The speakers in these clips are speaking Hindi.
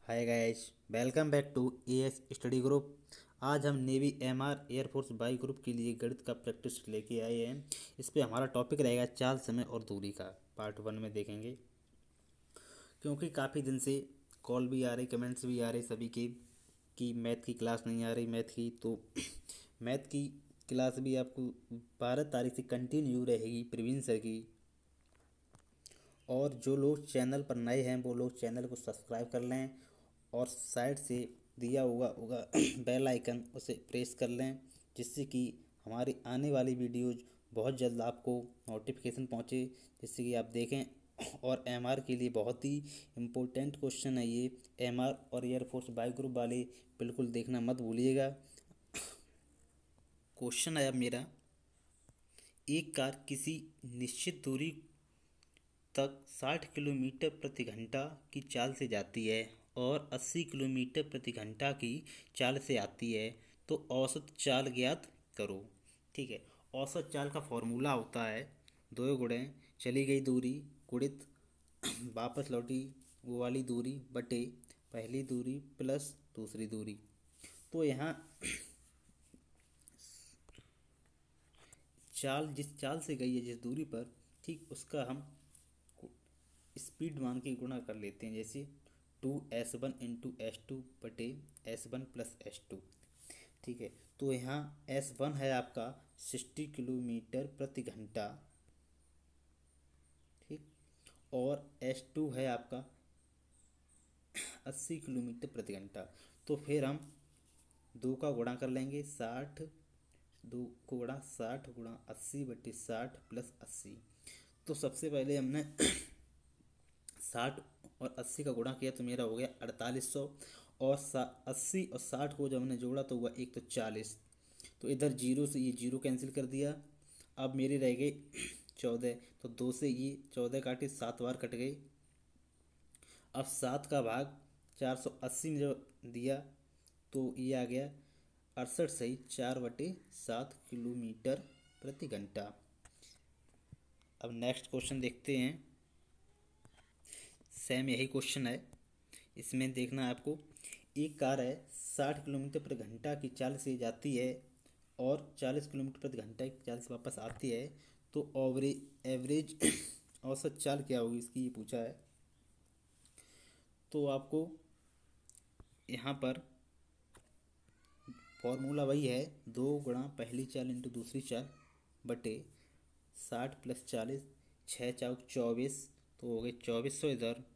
Hi guys, welcome back to A S study group. आज हम नेवी एमआर एयरफोर्स बाई ग्रुप के लिए गणित का प्रैक्टिस लेके आए हैं। इस पे हमारा टॉपिक रहेगा चाल, समय और दूरी का। पार्ट 1 में देखेंगे, क्योंकि काफ़ी दिन से कॉल भी आ रही, कमेंट्स भी आ रहे सभी के कि मैथ की क्लास नहीं आ रही। मैथ की तो मैथ की क्लास भी आपको 12 तारीख से कंटिन्यू रहेगी, प्रवीण सर की। और जो लोग चैनल पर नए हैं वो लोग चैनल को सब्सक्राइब कर लें और साइड से दिया हुआ होगा बेल आइकन, उसे प्रेस कर लें, जिससे कि हमारी आने वाली वीडियोज़ बहुत जल्द आपको नोटिफिकेशन पहुंचे, जिससे कि आप देखें। और एमआर के लिए बहुत ही इम्पोर्टेंट क्वेश्चन है ये। एमआर और एयरफोर्स बाई ग्रुप वाले बिल्कुल देखना मत भूलिएगा। क्वेश्चन है अब मेरा, एक कार किसी निश्चित दूरी तक 60 किलोमीटर प्रति घंटा की चाल से जाती है और 80 किलोमीटर प्रति घंटा की चाल से आती है, तो औसत चाल ज्ञात करो। ठीक है, औसत चाल का फॉर्मूला होता है दो गुणे चली गई दूरी गुणित वापस लौटी वो वाली दूरी बटे पहली दूरी प्लस दूसरी दूरी। तो यहाँ चाल जिस चाल से गई है जिस दूरी पर, ठीक उसका हम स्पीड मान के गुणा कर लेते हैं। जैसे 2s1 इंटू S2 बटे S1 प्लस S2। ठीक है, तो यहाँ S1 है आपका 60 किलोमीटर प्रति घंटा, ठीक, और S2 है आपका 80 किलोमीटर प्रति घंटा। तो फिर हम दो का गुणा कर लेंगे, 60, दो को गुणा 60 गुणा 80 बटे 60 प्लस 80। तो सबसे पहले हमने 60 और 80 का गुणा किया तो मेरा हो गया 4800, और 80 और 60 को जब हमने जोड़ा तो हुआ एक तो 40। तो इधर जीरो से ये जीरो कैंसिल कर दिया। अब मेरे रह गए 14, तो दो से ये 14 काटे, 7 बार कट गए। अब 7 का भाग 480 में जब दिया तो ये आ गया 68 सही 4/7 किलोमीटर प्रति घंटा। अब नेक्स्ट क्वेश्चन देखते हैं। सेम यही क्वेश्चन है, इसमें देखना है आपको। एक कार है 60 किलोमीटर प्रति घंटा की चाल से जाती है और 40 किलोमीटर प्रति घंटा की चाल से वापस आती है, तो एवरेज औसत चाल क्या होगी इसकी, ये पूछा है। तो आपको यहाँ पर फॉर्मूला वही है, 2 गुणा पहली चाल इंटू दूसरी चाल बटे 60 प्लस 40, 6 चौक 24, तो हो गए 2400।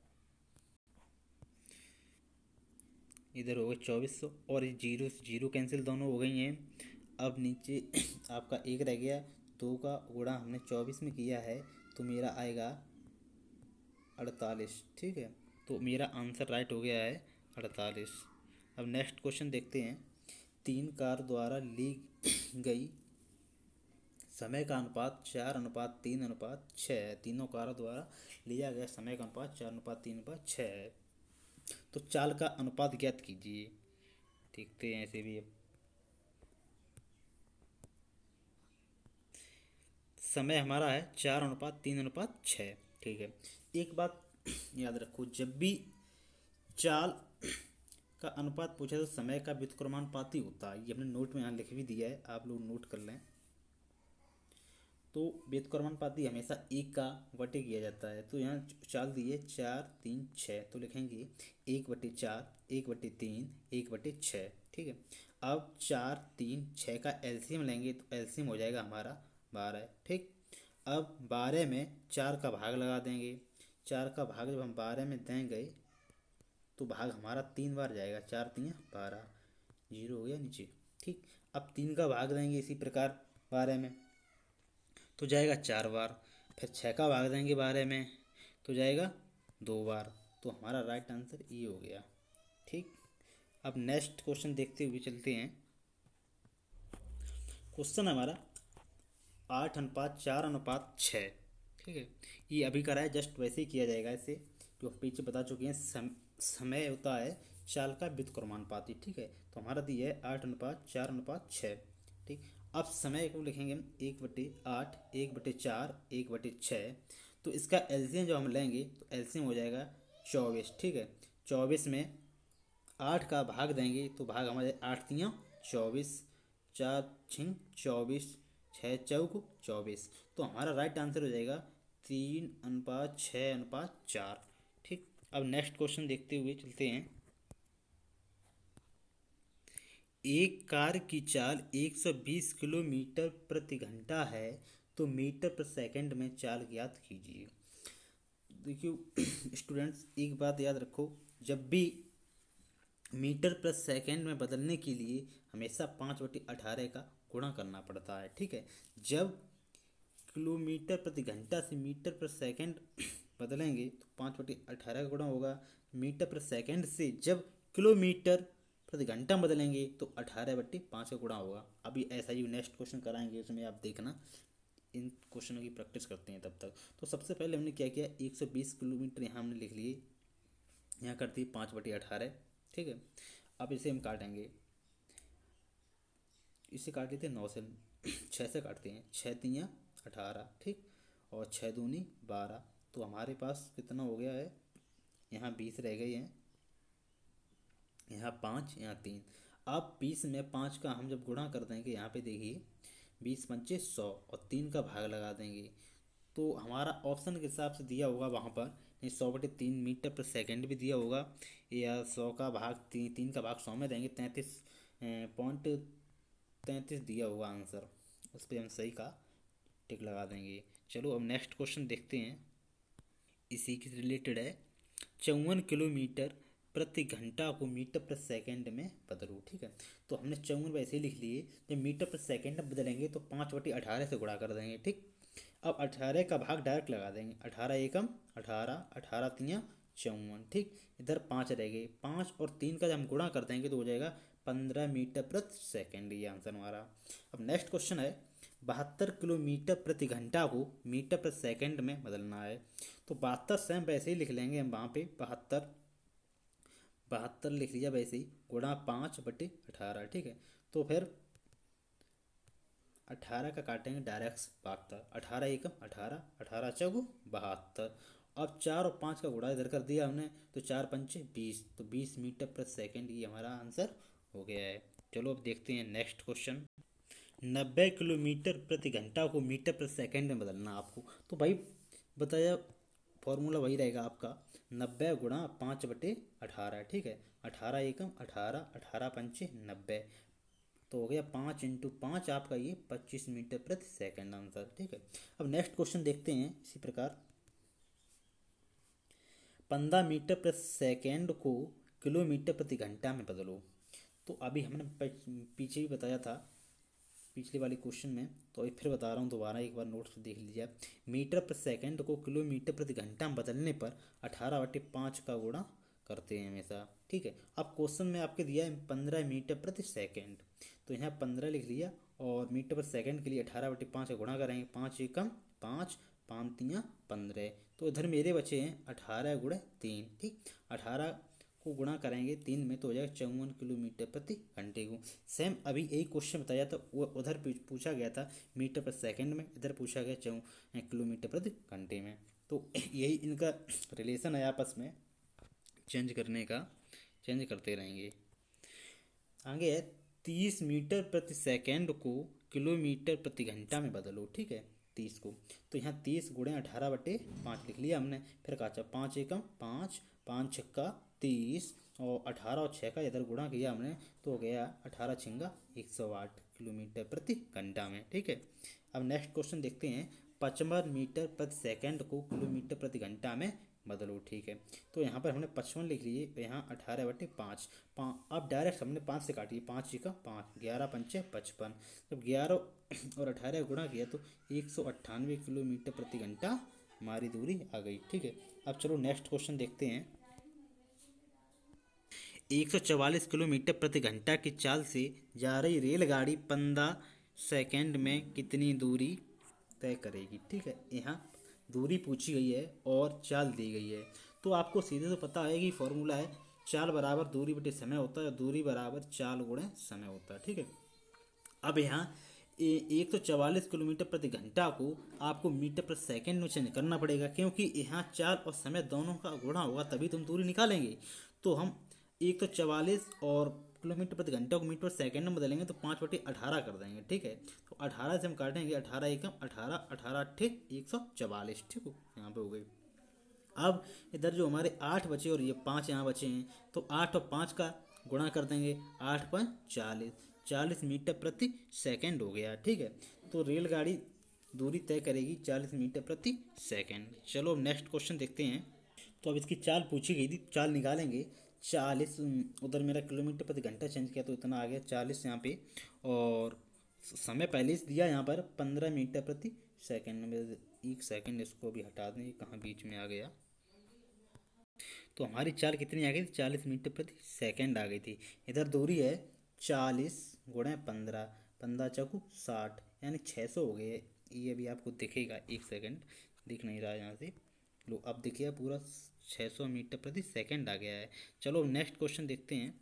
इधर हो गए 2400, और ये जीरो से जीरो कैंसिल दोनों हो गई हैं। अब नीचे आपका एक रह गया, 2 का गुणा हमने 24 में किया है तो मेरा आएगा 48। ठीक है, तो मेरा आंसर राइट हो गया है 48। अब नेक्स्ट क्वेश्चन देखते हैं। 3 कार द्वारा ली गई समय का अनुपात 4:3:6 है। तीनों कारों द्वारा लिया गया समय का अनुपात 4:3:6 है। तो चाल का अनुपात ज्ञात कीजिए। देखते हैं ऐसे भी। अब समय हमारा है 4:3:6। ठीक है, एक बात याद रखो, जब भी चाल का अनुपात पूछा तो समय का व्युत्क्रमानुपाती होता है। ये हमने नोट में यहाँ लिख भी दिया है, आप लोग नोट कर लें। तो व्युत्क्रमानुपाती हमेशा एक का बटे किया जाता है। तो यहाँ चाल दी है 4 3 6, तो लिखेंगे 1/4 1/3 1/6। ठीक है, अब 4 3 6 का एलसीएम लेंगे तो एलसीएम हो जाएगा हमारा 12। ठीक, अब 12 में 4 का भाग लगा देंगे। 4 का भाग जब हम 12 में देंगे तो भाग हमारा 3 बार जाएगा, 4 3 12, जीरो हो गया नीचे। ठीक, अब 3 का भाग देंगे इसी प्रकार 12 में तो जाएगा 4 बार। फिर 6 का भाग देंगे 12 में तो जाएगा 2 बार। तो हमारा राइट आंसर ये हो गया। ठीक, अब नेक्स्ट क्वेश्चन देखते हुए चलते हैं। क्वेश्चन हमारा 8:4:6। ठीक है, ये अभी करा है, जस्ट वैसे ही किया जाएगा इसे, जो पीछे बता चुके हैं। समय होता है चाल का व्युत्क्रमानुपाती। ठीक है, तो हमारा दिया है 8:4:6। ठीक, अब समय को लिखेंगे हम 1/8 1/4 1/6। तो इसका एलसीएम जो हम लेंगे तो एलसीएम हो जाएगा 24। ठीक है, 24 में 8 का भाग देंगे तो भाग हमारे 8 तियाँ 24, 4 छिंग 24, 6 चौक 24। तो हमारा राइट आंसर हो जाएगा 3:6:4। ठीक, अब नेक्स्ट क्वेश्चन देखते हुए चलते हैं। एक कार की चाल 120 किलोमीटर प्रति घंटा है, तो मीटर प्रति सेकंड में चाल ज्ञात कीजिए। देखिए स्टूडेंट्स, एक बात याद रखो, जब भी मीटर प्रति सेकंड में बदलने के लिए हमेशा 5/18 का गुणा करना पड़ता है। ठीक है, जब किलोमीटर प्रति घंटा से मीटर प्रति सेकंड बदलेंगे तो 5/18 का गुणा होगा। मीटर प्रति सेकंड से जब किलोमीटर प्रति घंटा बदलेंगे तो 18/5 का गुणा होगा। अभी ऐसा ही नेक्स्ट क्वेश्चन कराएंगे, उसमें आप देखना। इन क्वेश्चनों की प्रैक्टिस करते हैं तब तक। तो सबसे पहले हमने क्या किया, 120 किलोमीटर यहाँ हमने लिख लिए, यहाँ कर दी 5/18। ठीक है, अब इसे हम काटेंगे, इसे काट लेते हैं 9 से, 6 से काटते हैं, 6 तियाँ 18। ठीक, और 6 दूनी 12। तो हमारे पास कितना हो गया है, यहाँ 20 रह गए हैं, यहाँ 5, यहाँ 3। अब 20 में 5 का हम जब गुणा कर देंगे, यहाँ पे देखिए 20×5 100 और 3 का भाग लगा देंगे, तो हमारा ऑप्शन के हिसाब से दिया होगा वहाँ पर 100/3 मीटर प्रति सेकंड भी दिया होगा, या 100 का भाग 3 का भाग 100 में देंगे 33.33 दिया होगा आंसर। उस पर हम सही का टिक लगा देंगे। चलो अब नेक्स्ट क्वेश्चन देखते हैं, इसी के रिलेटेड है। 54 किलोमीटर प्रति घंटा को मीटर प्रति सेकंड में बदलो। ठीक है, तो हमने 54 वैसे ही लिख लिए, जब मीटर प्रति सेकंड में बदलेंगे तो 5/18 से गुणा कर देंगे। ठीक, अब 18 का भाग डायरेक्ट लगा देंगे, 18 एकम 18, 18 तियाँ 54। ठीक, इधर 5 रह गए, 5 और 3 का जब हम गुणा कर देंगे तो हो जाएगा 15 मीटर प्रति सेकंड। ये आंसर हमारा। अब नेक्स्ट क्वेश्चन है, 72 किलोमीटर प्रति घंटा को मीटर प्रति सेकंड में बदलना है। तो 72 सेम वैसे ही लिख लेंगे हम, वहाँ पे 72 लिख लिया वैसे ही, गुणा 5/18। ठीक है, तो फिर 18 का काटेंगे डायरेक्ट 72, 18 एकम 18, 18 चौक 72। अब 4 और 5 का गुणा इधर कर दिया हमने, तो 4×5 20, तो 20 मीटर प्रति सेकंड ये हमारा आंसर हो गया है। चलो अब देखते हैं नेक्स्ट क्वेश्चन। 90 किलोमीटर प्रति घंटा को मीटर प्रति सेकंड में बदलना आपको। तो भाई बताया, फॉर्मूला वही रहेगा आपका, 90 गुणा 5/18। ठीक है, 18 एकम 18, 18×5 90, तो हो गया 5×5 आपका ये 25 मीटर प्रति सेकंड आंसर। ठीक है, अब नेक्स्ट क्वेश्चन देखते हैं इसी प्रकार। 15 मीटर प्रति सेकंड को किलोमीटर प्रति घंटा में बदलो। तो अभी हमने पीछे भी बताया था पिछले वाले क्वेश्चन में, तो फिर बता रहा हूँ दोबारा, एक बार नोट्स देख लीजिए। मीटर प्रति सेकंड को किलोमीटर प्रति घंटा में बदलने पर 18/5 का गुणा करते हैं हमेशा। ठीक है, अब क्वेश्चन में आपके दिया है 15 मीटर प्रति सेकंड, तो यहाँ 15 लिख लिया, और मीटर प्रति सेकंड के लिए 18/5 का गुणा करेंगे, 5 एकम 5, 5 तियाँ 15। तो इधर मेरे बचे हैं 18×3। ठीक, 18 को गुणा करेंगे 3 में तो हो जाएगा 54 किलोमीटर प्रति घंटे को। सेम अभी यही क्वेश्चन बताया था, वो उधर पूछा गया था मीटर प्रति सेकंड में, इधर पूछा गया 54 किलोमीटर प्रति घंटे में। तो यही इनका रिलेशन है आपस में, चेंज करने का, चेंज करते रहेंगे। आगे है 30 मीटर प्रति सेकंड को किलोमीटर प्रति घंटा में बदलो। ठीक है, 30 को, तो यहाँ 30 गुणे 18/5 लिख लिया हमने, फिर कहा 5 एकम 5, 5 छक्का 30, और 18 और 6 का इधर गुणा किया हमने, तो हो गया 18 छिंगा 108 किलोमीटर प्रति घंटा में। ठीक है, अब नेक्स्ट क्वेश्चन देखते हैं। 55 मीटर प्रति सेकंड को किलोमीटर प्रति घंटा में बदलो। ठीक है, तो यहाँ पर हमने 55 लिख लिए, यहाँ 18/5। अब डायरेक्ट हमने 5 से काटिए, 5 का 5, 11×5 55। जब 11 और 18 गुणा किया तो 198 किलोमीटर प्रति घंटा हमारी दूरी आ गई। ठीक है, अब चलो नेक्स्ट क्वेश्चन देखते हैं। 144 किलोमीटर प्रति घंटा की चाल से जा रही रेलगाड़ी 15 सेकंड में कितनी दूरी तय करेगी। ठीक है, यहाँ दूरी पूछी गई है और चाल दी गई है, तो आपको सीधे तो पता है कि फॉर्मूला है चाल बराबर दूरी बटे समय होता है, दूरी बराबर चाल गुणे समय होता है। ठीक है, अब यहाँ 144 किलोमीटर प्रति घंटा को आपको मीटर प्रति सेकंड में चेंज करना पड़ेगा, क्योंकि यहाँ चाल और समय दोनों का गुणा होगा तभी तुम दूरी निकालेंगे। तो हम 144 और किलोमीटर प्रति घंटा को मीटर सेकंड में बदलेंगे तो 5/18 कर देंगे। ठीक है, तो 18 से हम काटेंगे, 18 एकम 18, 18 अट्ठे 144। ठीक हो, यहाँ पे हो गई। अब इधर जो हमारे 8 बचे और ये 5 यहाँ बचे हैं, तो 8 और 5 का गुणा कर देंगे, 8 5 40, 40 मीटर प्रति सेकंड हो गया। ठीक है, तो रेलगाड़ी दूरी तय करेगी 40 मीटर प्रति सेकंड। चलो नेक्स्ट क्वेश्चन देखते हैं। तो अब इसकी चाल पूछी गई थी, चाल निकालेंगे। 40 उधर मेरा किलोमीटर प्रति घंटा चेंज किया तो इतना आ गया 40 यहाँ पे, और समय पहले से दिया यहाँ पर 15 मीटर प्रति सेकंड में। एक सेकंड इसको भी हटा दें, कहाँ बीच में आ गया। तो हमारी चाल कितनी आ गई थी, 40 मीटर प्रति सेकंड आ गई थी। इधर दूरी है 40 गुणे 15, 15 चौकू 60, यानी 600 हो गए। ये भी आपको दिखेगा, एक सेकंड दिख नहीं रहा यहाँ से। लो अब देखिए पूरा 600 मीटर प्रति सेकंड आ गया है। चलो नेक्स्ट क्वेश्चन देखते हैं।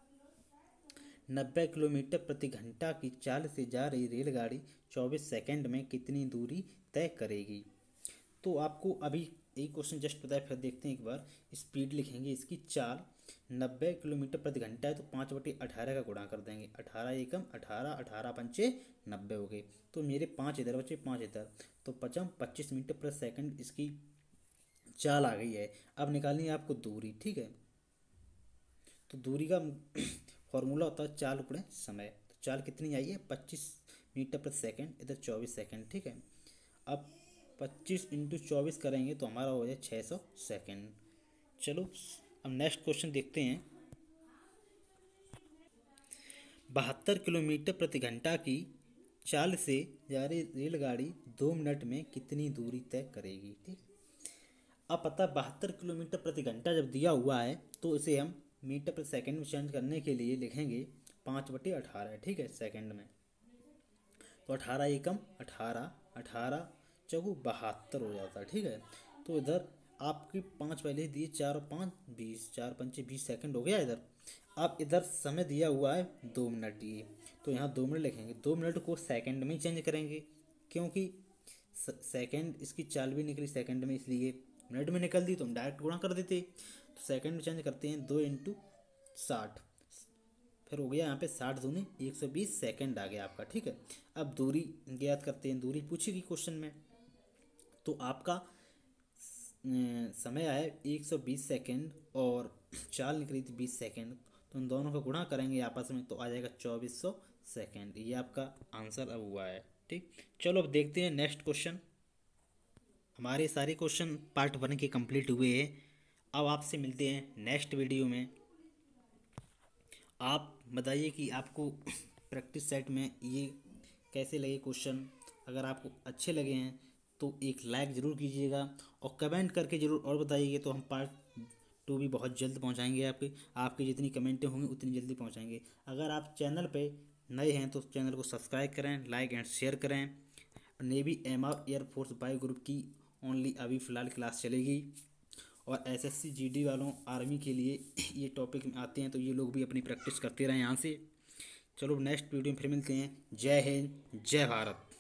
90 किलोमीटर प्रति घंटा की चाल से जा रही रेलगाड़ी 24 सेकंड में कितनी दूरी तय करेगी। तो आपको अभी एक क्वेश्चन जस्ट पता है, फिर देखते हैं एक बार। स्पीड लिखेंगे इसकी, चाल 90 किलोमीटर प्रति घंटा है तो 5/18 का गुणा कर देंगे, 18 एकम 18, 18 पंचे 90 हो गए। तो मेरे 5 इधर बचे, 5 इधर, तो 25 मीटर प्रति सेकंड इसकी चाल आ गई है। अब निकालनी है आपको दूरी। ठीक है, तो दूरी का फॉर्मूला होता है चाल गुणे समय। तो चाल कितनी आई है, 25 मीटर प्रति सेकंड, इधर 24 सेकंड। ठीक है, अब 25 × 24 करेंगे तो हमारा हो जाए 600 सेकंड। चलो अब नेक्स्ट क्वेश्चन देखते हैं। 72 किलोमीटर प्रति घंटा की चाल से जा रही रेलगाड़ी 2 मिनट में कितनी दूरी तय करेगी। ठीक, अब पता 72 किलोमीटर प्रति घंटा जब दिया हुआ है तो इसे हम मीटर प्रति सेकंड में चेंज करने के लिए लिखेंगे 5/18। ठीक है, सेकंड में, तो 18 एकम 18, 18 चौकू 72 हो जाता है। ठीक है, तो इधर आपकी 5 पहले दिए, 4 और 5 20, 4 पंचे 20 सेकंड हो गया इधर। अब इधर समय दिया हुआ है 2 मिनट दिए, तो यहाँ 2 मिनट लिखेंगे। 2 मिनट को सेकंड में ही चेंज करेंगे, क्योंकि सेकंड इसकी चाल भी निकली सेकंड में, इसलिए मिनट में निकल दी तो हम डायरेक्ट गुणा कर देते। तो सेकंड में चेंज करते हैं, 2 × 60, फिर हो गया यहाँ पे 60 दूनी 120 सेकंड आ गया आपका। ठीक है, अब दूरी ज्ञात करते हैं। दूरी पूछी गई क्वेश्चन में, तो आपका समय आया 120 सेकंड और चाल निकली थी 20 सेकंड, तो उन दोनों का गुणा करेंगे आपस में तो आ जाएगा 2400 सेकंड। ये आपका आंसर अब हुआ है। ठीक, चलो अब देखते हैं नेक्स्ट क्वेश्चन। हमारे सारे क्वेश्चन पार्ट 1 के कंप्लीट हुए हैं। अब आपसे मिलते हैं नेक्स्ट वीडियो में। आप बताइए कि आपको प्रैक्टिस सेट में ये कैसे लगे क्वेश्चन। अगर आपको अच्छे लगे हैं तो एक लाइक ज़रूर कीजिएगा और कमेंट करके ज़रूर और बताइए, तो हम पार्ट 2 भी बहुत जल्द पहुंचाएंगे। आपकी जितनी कमेंटें होंगी उतनी जल्दी पहुंचाएंगे। अगर आप चैनल पे नए हैं तो चैनल को सब्सक्राइब करें, लाइक एंड शेयर करें। नेवी MR एयरफोर्स बायो ग्रुप की ओनली अभी फ़िलहाल क्लास चलेगी, और SSC GD वालों आर्मी के लिए ये टॉपिक में आते हैं, तो ये लोग भी अपनी प्रैक्टिस करते रहें यहाँ से। चलो नेक्स्ट वीडियो में फिर मिलते हैं। जय हिंद, जय भारत।